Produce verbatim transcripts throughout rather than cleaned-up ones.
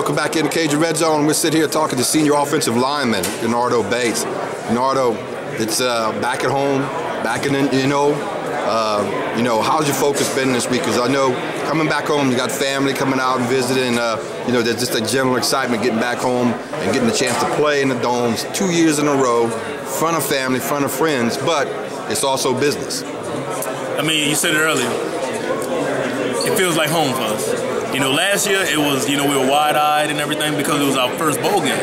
Welcome back into Cajun Red Zone. We're sitting here talking to senior offensive lineman Nardo Bates. Nardo, it's uh, back at home, back in, you know, uh, you know, how's your focus been this week? Because I know coming back home, you got family coming out and visiting. Uh, you know, there's just a general excitement getting back home and getting the chance to play in the domes two years in a row, front of family, front of friends. But it's also business. I mean, you said it earlier. It feels like home for us. You know, last year it was, you know, we were wide-eyed and everything because it was our first bowl game.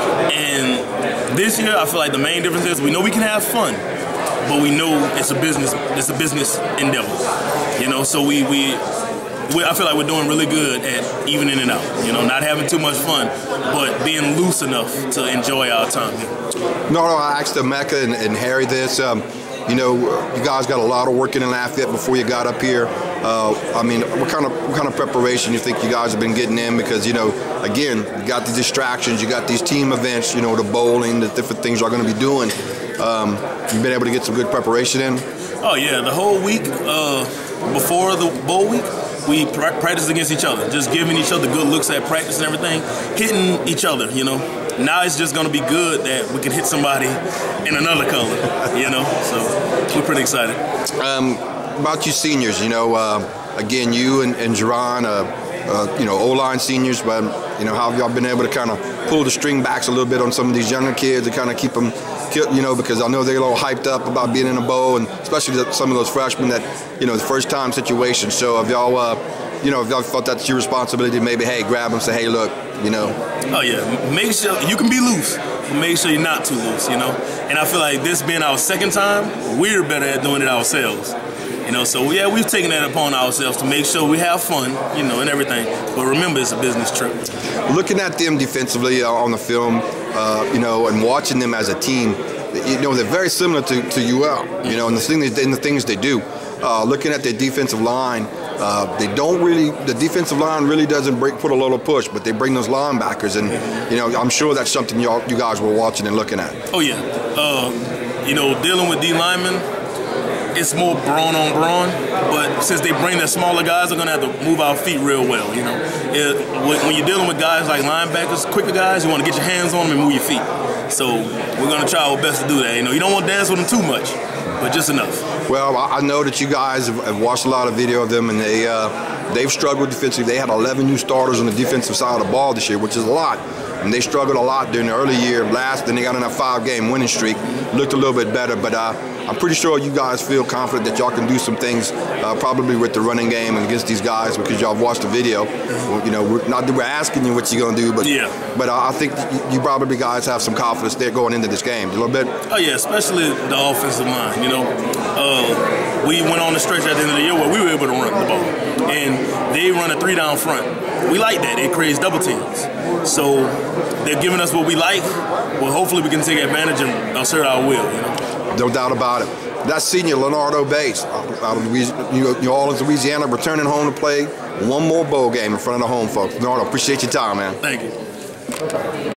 And this year, I feel like the main difference is we know we can have fun, but we know it's a business. It's a business endeavor. You know, so we we, we I feel like we're doing really good at evening it out. You know, not having too much fun, but being loose enough to enjoy our time here. No, no, I asked Emeka and, and Harry this. Um, you know, you guys got a lot of work in Lafayette before you got up here. Uh, I mean, what kind of what kind of preparation you think you guys have been getting in? Because, you know, again, you got the distractions, you got these team events, you know, the bowling, the different things you're going to be doing. Um, you've been able to get some good preparation in? Oh, yeah. The whole week uh, before the bowl week, we pra practiced against each other, just giving each other good looks at practice and everything, hitting each other, you know. Now it's just going to be good that we can hit somebody in another color, you know. So we're pretty excited. Um, about you seniors, you know, uh, again, you and, and Jerron, uh, uh, you know, O-line seniors, but, you know, how have y'all been able to kind of pull the string backs a little bit on some of these younger kids to kind of keep them, you know, because I know they're a little hyped up about being in a bowl, and especially some of those freshmen that, you know, the first time situation. So have y'all, uh, you know, if y'all felt that's your responsibility to maybe, hey, grab them, say, hey, look, you know. Oh, yeah. Make sure you can be loose, but make sure you're not too loose, you know. And I feel like this being our second time, we're better at doing it ourselves. You know, so yeah, we've taken that upon ourselves to make sure we have fun, you know, and everything. But remember, it's a business trip. Looking at them defensively uh, on the film, uh, you know, and watching them as a team, you know, they're very similar to, to U L, you know, and the, thing they, and the things they do. Uh, looking at their defensive line, uh, they don't really, the defensive line really doesn't break, put a little push, but they bring those linebackers, and, you know, I'm sure that's something y'all, you guys were watching and looking at. Oh, yeah. Uh, you know, dealing with D linemen, it's more brawn on brawn, but since they bring the smaller guys, they're gonna have to move our feet real well. You know, it, when you're dealing with guys like linebackers, quicker guys, you want to get your hands on them and move your feet. So we're gonna try our best to do that. You know, you don't want to dance with them too much, but just enough. Well, I know that you guys have watched a lot of video of them, and they uh, they've struggled defensively. They had eleven new starters on the defensive side of the ball this year, which is a lot. And they struggled a lot during the early year. Last, then they got on a five-game winning streak. Looked a little bit better, but uh, I'm pretty sure you guys feel confident that y'all can do some things, uh, probably with the running game and against these guys, because y'all have watched the video. Well, you know, we're not that we're asking you what you're gonna do, but yeah. But uh, I think you, you probably guys have some confidence there going into this game a little bit. Oh yeah, especially the offensive line. You know, uh, we went on the stretch at the end of the year where we were able to run the ball, and they run a three-down front. We like that. It creates double teams. So they're giving us what we like. Well, hopefully we can take advantage and assert our will. You know? No doubt about it. That's senior Nardo Bates out of New Orleans, Louisiana, returning home to play one more bowl game in front of the home folks. Nardo, appreciate your time, man. Thank you.